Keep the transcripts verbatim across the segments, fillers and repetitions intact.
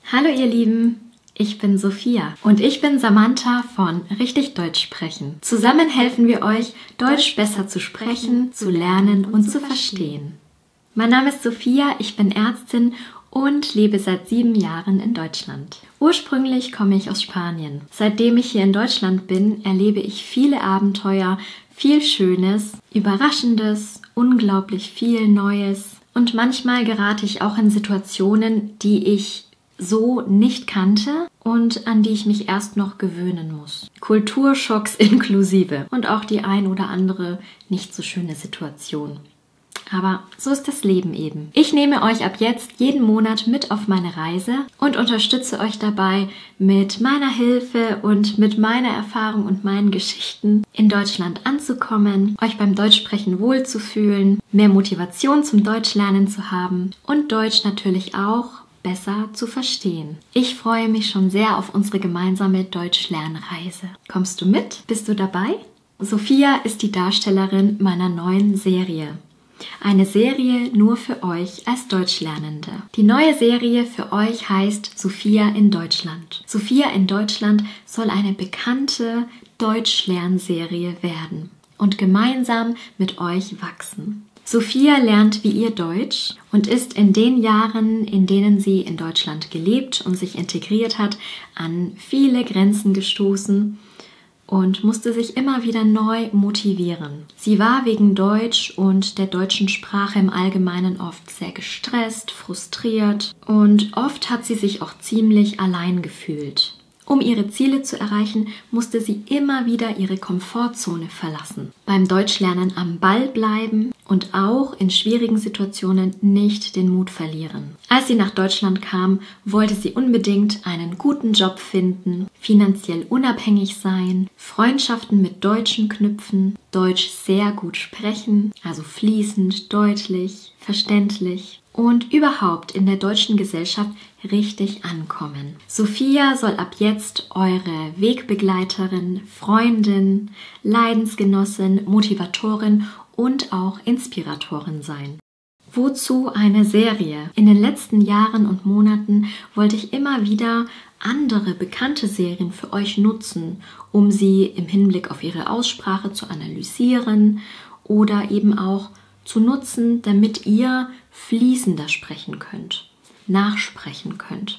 Hallo ihr Lieben, ich bin Sophia und ich bin Samantha von Richtig Deutsch sprechen. Zusammen helfen wir euch, Deutsch besser zu sprechen, zu lernen und zu verstehen. Mein Name ist Sophia, ich bin Ärztin und lebe seit sieben Jahren in Deutschland. Ursprünglich komme ich aus Spanien. Seitdem ich hier in Deutschland bin, erlebe ich viele Abenteuer, viel Schönes, Überraschendes, unglaublich viel Neues und manchmal gerate ich auch in Situationen, die ich so nicht kannte und an die ich mich erst noch gewöhnen muss. Kulturschocks inklusive und auch die ein oder andere nicht so schöne Situation. Aber so ist das Leben eben. Ich nehme euch ab jetzt jeden Monat mit auf meine Reise und unterstütze euch dabei mit meiner Hilfe und mit meiner Erfahrung und meinen Geschichten in Deutschland anzukommen, euch beim Deutschsprechen wohlzufühlen, mehr Motivation zum Deutschlernen zu haben und Deutsch natürlich auch besser zu verstehen. Ich freue mich schon sehr auf unsere gemeinsame Deutschlernreise. Kommst du mit? Bist du dabei? Sophia ist die Darstellerin meiner neuen Serie. Eine Serie nur für euch als Deutschlernende. Die neue Serie für euch heißt Sophia in Deutschland. Sophia in Deutschland soll eine bekannte Deutschlernserie werden und gemeinsam mit euch wachsen. Sophia lernt wie ihr Deutsch und ist in den Jahren, in denen sie in Deutschland gelebt und sich integriert hat, an viele Grenzen gestoßen und musste sich immer wieder neu motivieren. Sie war wegen Deutsch und der deutschen Sprache im Allgemeinen oft sehr gestresst, frustriert und oft hat sie sich auch ziemlich allein gefühlt. Um ihre Ziele zu erreichen, musste sie immer wieder ihre Komfortzone verlassen. Beim Deutschlernen am Ball bleiben und auch in schwierigen Situationen nicht den Mut verlieren. Als sie nach Deutschland kam, wollte sie unbedingt einen guten Job finden, finanziell unabhängig sein, Freundschaften mit Deutschen knüpfen, Deutsch sehr gut sprechen, also fließend, deutlich, verständlich und überhaupt in der deutschen Gesellschaft richtig ankommen. Sophia soll ab jetzt eure Wegbegleiterin, Freundin, Leidensgenossin, Motivatorin und auch Inspiratorin sein. Wozu eine Serie? In den letzten Jahren und Monaten wollte ich immer wieder andere bekannte Serien für euch nutzen, um sie im Hinblick auf ihre Aussprache zu analysieren oder eben auch zu nutzen, damit ihr fließender sprechen könnt, nachsprechen könnt.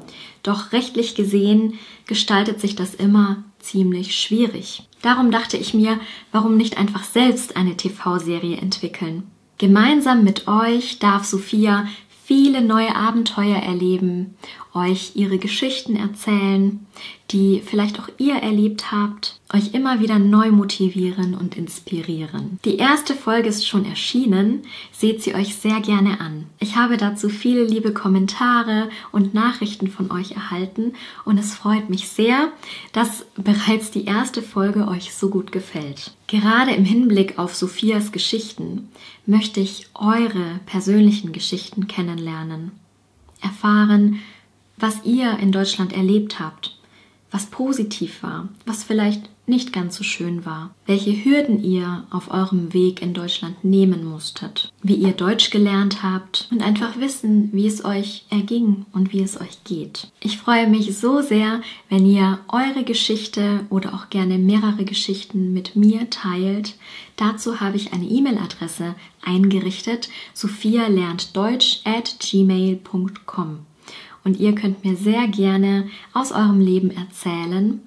Doch rechtlich gesehen gestaltet sich das immer ziemlich schwierig. Darum dachte ich mir, warum nicht einfach selbst eine T V-Serie entwickeln? Gemeinsam mit euch darf Sophia viele neue Abenteuer erleben, euch ihre Geschichten erzählen, die vielleicht auch ihr erlebt habt, euch immer wieder neu motivieren und inspirieren. Die erste Folge ist schon erschienen, seht sie euch sehr gerne an. Ich habe dazu viele liebe Kommentare und Nachrichten von euch erhalten und es freut mich sehr, dass bereits die erste Folge euch so gut gefällt. Gerade im Hinblick auf Sophias Geschichten möchte ich eure persönlichen Geschichten kennenlernen, erfahren, was ihr in Deutschland erlebt habt, was positiv war, was vielleicht nicht ganz so schön war, welche Hürden ihr auf eurem Weg in Deutschland nehmen musstet, wie ihr Deutsch gelernt habt und einfach wissen, wie es euch erging und wie es euch geht. Ich freue mich so sehr, wenn ihr eure Geschichte oder auch gerne mehrere Geschichten mit mir teilt. Dazu habe ich eine E-Mail-Adresse eingerichtet, sophia lernt deutsch at gmail punkt com. Und ihr könnt mir sehr gerne aus eurem Leben erzählen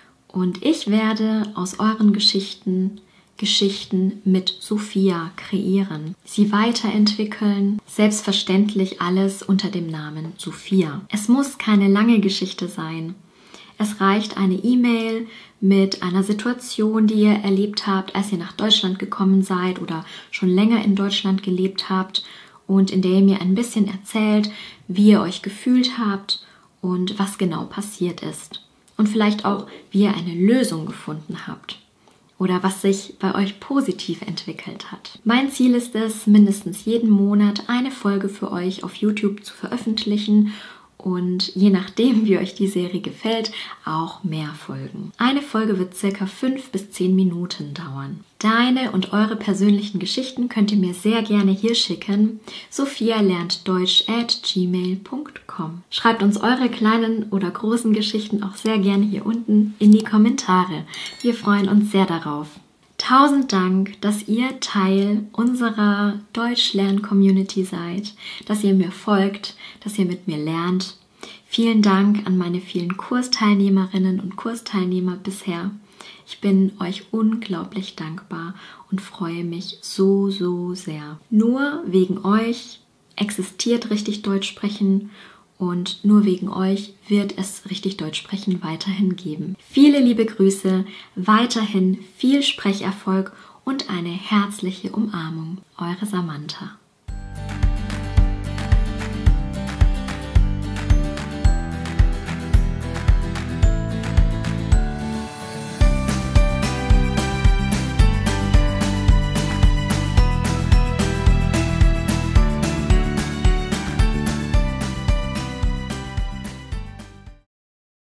und ich werde aus euren Geschichten Geschichten mit Sophia kreieren, sie weiterentwickeln, selbstverständlich alles unter dem Namen Sophia. Es muss keine lange Geschichte sein. Es reicht eine E-Mail mit einer Situation, die ihr erlebt habt, als ihr nach Deutschland gekommen seid oder schon länger in Deutschland gelebt habt und in der ihr mir ein bisschen erzählt, wie ihr euch gefühlt habt und was genau passiert ist. Und vielleicht auch, wie ihr eine Lösung gefunden habt oder was sich bei euch positiv entwickelt hat. Mein Ziel ist es, mindestens jeden Monat eine Folge für euch auf YouTube zu veröffentlichen und je nachdem, wie euch die Serie gefällt, auch mehr Folgen. Eine Folge wird circa fünf bis zehn Minuten dauern. Deine und eure persönlichen Geschichten könnt ihr mir sehr gerne hier schicken. Sophia lernt Deutsch at gmail punkt com. Schreibt uns eure kleinen oder großen Geschichten auch sehr gerne hier unten in die Kommentare. Wir freuen uns sehr darauf. Tausend Dank, dass ihr Teil unserer Deutschlern-Community seid, dass ihr mir folgt, dass ihr mit mir lernt. Vielen Dank an meine vielen Kursteilnehmerinnen und Kursteilnehmer bisher. Ich bin euch unglaublich dankbar und freue mich so, so sehr. Nur wegen euch existiert Richtig Deutsch sprechen und nur wegen euch wird es Richtig Deutsch sprechen weiterhin geben. Viele liebe Grüße, weiterhin viel Sprecherfolg und eine herzliche Umarmung. Eure Samantha.